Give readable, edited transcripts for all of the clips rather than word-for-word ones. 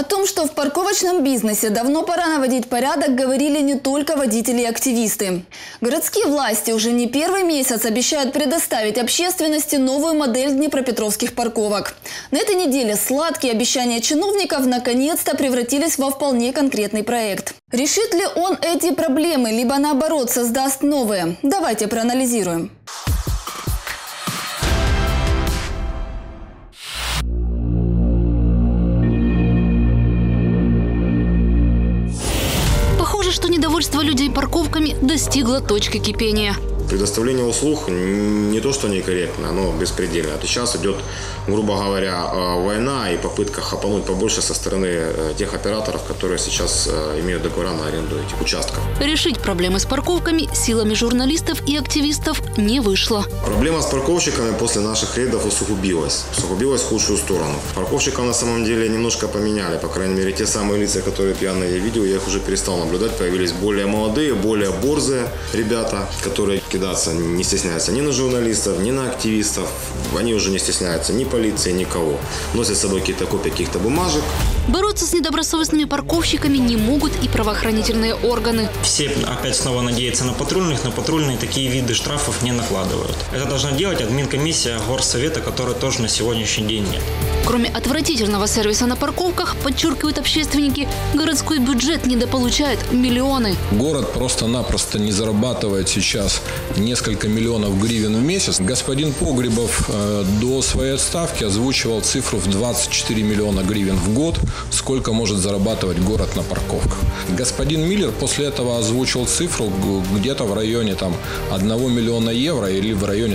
О том, что в парковочном бизнесе давно пора наводить порядок, говорили не только водители и активисты. Городские власти уже не первый месяц обещают предоставить общественности новую модель днепропетровских парковок. На этой неделе сладкие обещания чиновников наконец-то превратились во вполне конкретный проект. Решит ли он эти проблемы, либо наоборот создаст новые? Давайте проанализируем. Что недовольство людей парковками достигло точки кипения. Предоставление услуг не то что некорректно, оно беспредельно. Сейчас идет, грубо говоря, война и попытка хапануть побольше со стороны тех операторов, которые сейчас имеют договора на аренду этих участков. Решить проблемы с парковками силами журналистов и активистов не вышло. Проблема с парковщиками после наших рейдов усугубилась в худшую сторону. Парковщиков на самом деле немножко поменяли. По крайней мере, те самые лица, которые пьяные я видел, я их уже перестал наблюдать. Появились более молодые, более борзые ребята, которые кидаться не стесняются ни на журналистов, ни на активистов. Они уже не стесняются ни полиции, никого. Носят с собой какие-то копии каких-то бумажек. Бороться с недобросовестными парковщиками не могут и правоохранительные органы. Все опять снова надеются на патрульных, но патрульные такие виды штрафов не накладывают. Это должна делать админкомиссия горсовета, которой тоже на сегодняшний день нет. Кроме отвратительного сервиса на парковках, подчеркивают общественники, городской бюджет недополучает миллионы. Город просто-напросто не зарабатывает сейчас несколько миллионов гривен в месяц. Господин Погребов до своей отставки озвучивал цифру в 24 миллиона гривен в год, сколько может зарабатывать город на парковках. Господин Миллер после этого озвучил цифру где-то в районе 1 миллиона евро или в районе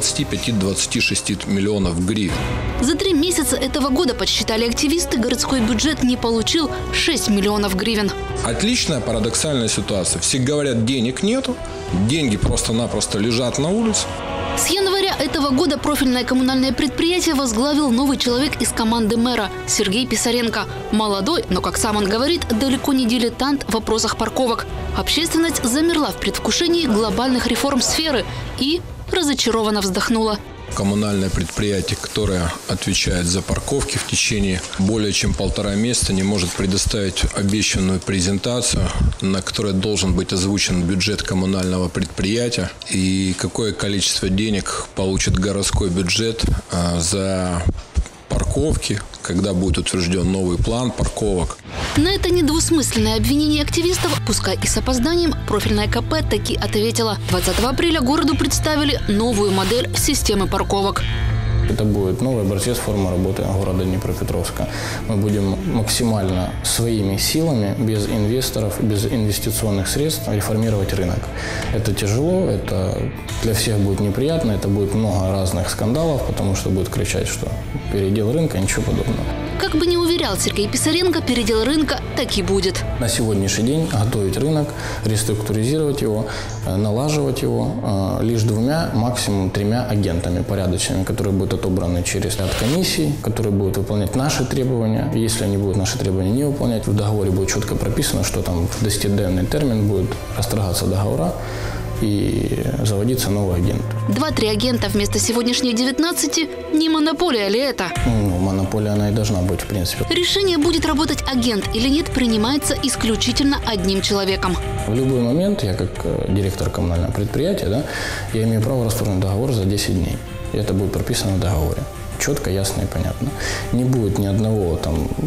25-26 миллионов гривен. За 3 месяца этого года, подсчитали активисты, городской бюджет не получил 6 миллионов гривен. Отличная парадоксальная ситуация. Все говорят, денег нету, деньги просто-напросто лежат на улице. С января этого года профильное коммунальное предприятие возглавил новый человек из команды мэра – Сергей Писаренко. Молодой, но, как сам он говорит, далеко не дилетант в вопросах парковок. Общественность замерла в предвкушении глобальных реформ сферы и разочарованно вздохнула. Коммунальное предприятие, которое отвечает за парковки, в течение более чем 1,5 месяца не может предоставить обещанную презентацию, на которой должен быть озвучен бюджет коммунального предприятия и какое количество денег получит городской бюджет за парковки, когда будет утвержден новый план парковок. На это недвусмысленное обвинение активистов, пускай и с опозданием, профильная КП таки ответила. 20 апреля городу представили новую модель системы парковок. Это будет новый образец формы работы города Днепропетровска. Мы будем максимально своими силами, без инвесторов, без инвестиционных средств реформировать рынок. Это тяжело, это для всех будет неприятно, это будет много разных скандалов, потому что будет кричать, что передел рынка, ничего подобного. Как бы ни уверял Сергей Писаренко, передел рынка так и будет. На сегодняшний день готовить рынок, реструктуризировать его, налаживать его лишь 2, максимум 3 агентами порядочными, которые будут отобраны через ряд комиссий, которые будут выполнять наши требования. Если они будут наши требования не выполнять, в договоре будет четко прописано, что там в 10-денный термин будет расторгаться договора и заводиться новый агент. 2-3 агента вместо сегодняшних 19 – не монополия ли это? Монополия она и должна быть, в принципе. Решение, будет работать агент или нет, принимается исключительно одним человеком. В любой момент я, как директор коммунального предприятия, я имею право расторгнуть договор за 10 дней. И это будет прописано в договоре. Четко, ясно и понятно. Не будет ни одного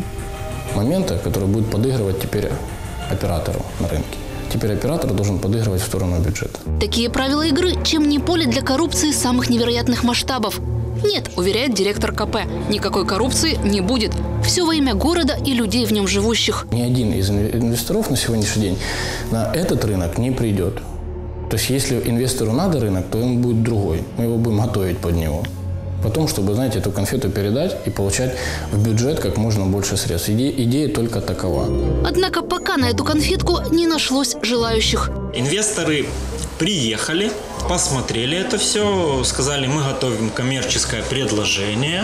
момента, который будет подыгрывать теперь оператору на рынке. Теперь оператор должен подыгрывать в сторону бюджета. Такие правила игры, чем не поле для коррупции самых невероятных масштабов. Нет, уверяет директор КП, никакой коррупции не будет. Все во имя города и людей в нем живущих. Ни один из инвесторов на сегодняшний день на этот рынок не придет. То есть, если инвестору надо рынок, то он будет другой. Мы его будем готовить под него. Потом, чтобы, эту конфету передать и получать в бюджет как можно больше средств. Идея только такова. Однако пока на эту конфетку не нашлось желающих. Инвесторы приехали, посмотрели это все, сказали, мы готовим коммерческое предложение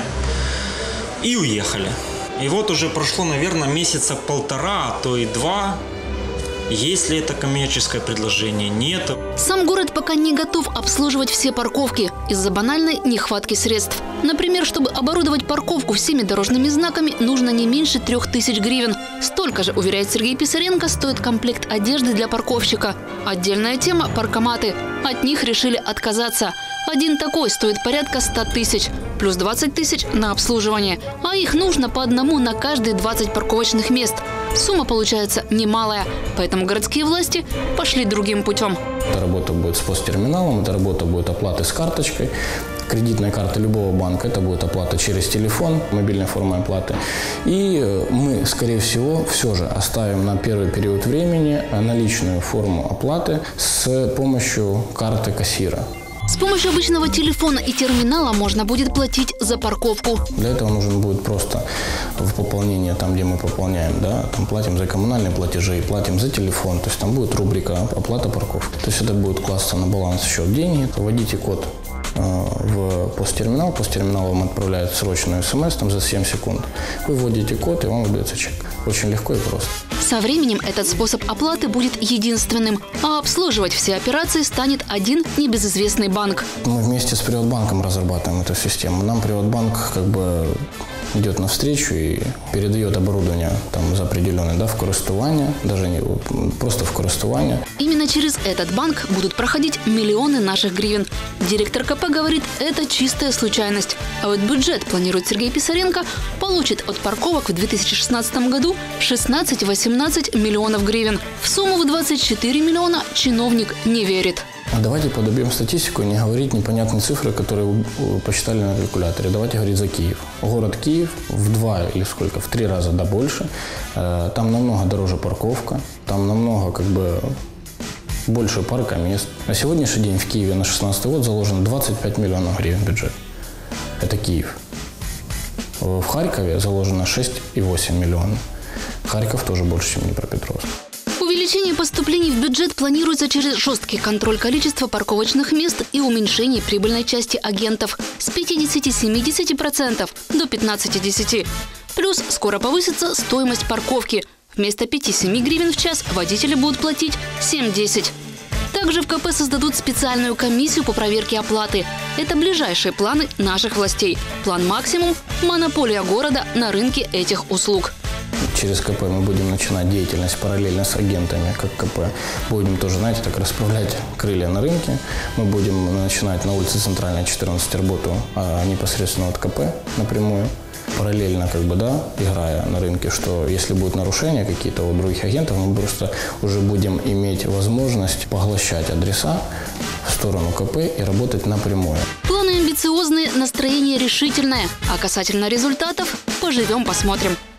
и уехали. И вот уже прошло, наверное, месяца 1,5, а то и 2. есть ли это коммерческое предложение, нет. Сам город пока не готов обслуживать все парковки из-за банальной нехватки средств. Например, чтобы оборудовать парковку всеми дорожными знаками, нужно не меньше 3000 гривен. Столько же, уверяет Сергей Писаренко, стоит комплект одежды для парковщика. Отдельная тема – паркоматы. От них решили отказаться. Один такой стоит порядка 100 тысяч, плюс 20 тысяч на обслуживание. А их нужно по одному на каждые 20 парковочных мест. Сумма получается немалая, поэтому городские власти пошли другим путем. Эта работа будет с посттерминалом, эта работа будет оплаты с карточкой. Кредитная карта любого банка – это будет оплата через телефон, мобильной формой оплаты. И мы, скорее всего, все же оставим на первый период времени наличную форму оплаты с помощью карты кассира. С помощью обычного телефона и терминала можно будет платить за парковку. Для этого нужен будет просто в пополнение, там, где мы пополняем, да, там платим за коммунальные платежи, платим за телефон. То есть там будет рубрика «Оплата парковки». То есть это будет класться на баланс счет деньги. Вводите код в посттерминал. Посттерминал вам отправляет срочную смс там, за 7 секунд. Вы вводите код, и вам выдается чек. Очень легко и просто. Со временем этот способ оплаты будет единственным, а обслуживать все операции станет один небезызвестный банк. Мы вместе с Приватбанком разрабатываем эту систему. Нам Приватбанк как бы идет навстречу и передает оборудование там, за определенное, да, в користування, даже не просто в користування. Именно через этот банк будут проходить миллионы наших гривен. Директор КП говорит, это чистая случайность. А вот бюджет, планирует Сергей Писаренко, получит от парковок в 2016 году 16-18 миллионов гривен. В сумму в 24 миллиона чиновник не верит. Давайте подобьем статистику и не говорить непонятные цифры, которые посчитали на калькуляторе. Давайте говорить за Киев. Город Киев в 2 или сколько, в 3 раза да больше. Там намного дороже парковка, там намного как бы больше парка мест. На сегодняшний день в Киеве на 2016 год заложено 25 миллионов гривен бюджет. Это Киев. В Харькове заложено 6,8 миллионов. Харьков тоже больше, чем Днепропетровск. Увеличение поступлений в бюджет планируется через жесткий контроль количества парковочных мест и уменьшение прибыльной части агентов с 50-70% до 15-10%. Плюс скоро повысится стоимость парковки. Вместо 5-7 гривен в час водители будут платить 7-10. Также в КП создадут специальную комиссию по проверке оплаты. Это ближайшие планы наших властей. План «Максимум» – монополия города на рынке этих услуг. Через КП мы будем начинать деятельность параллельно с агентами, как КП. Будем тоже, знаете, так расправлять крылья на рынке. Мы будем начинать на улице Центральной, 14, работу непосредственно от КП напрямую. Параллельно, как бы, да, играя на рынке, что если будут нарушения какие-то у других агентов, мы просто уже будем иметь возможность поглощать адреса в сторону КП и работать напрямую. Планы амбициозные, настроение решительное. А касательно результатов – поживем, посмотрим.